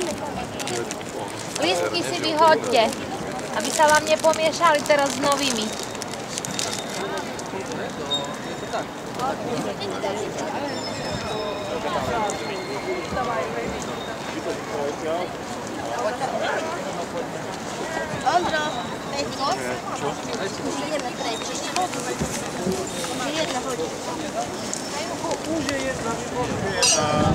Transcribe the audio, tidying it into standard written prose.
Listky si vyhoďte, aby sa vám nepomiešali teraz s novými. Ondro, Peťko, už ideme preč. Už je jedna hodina.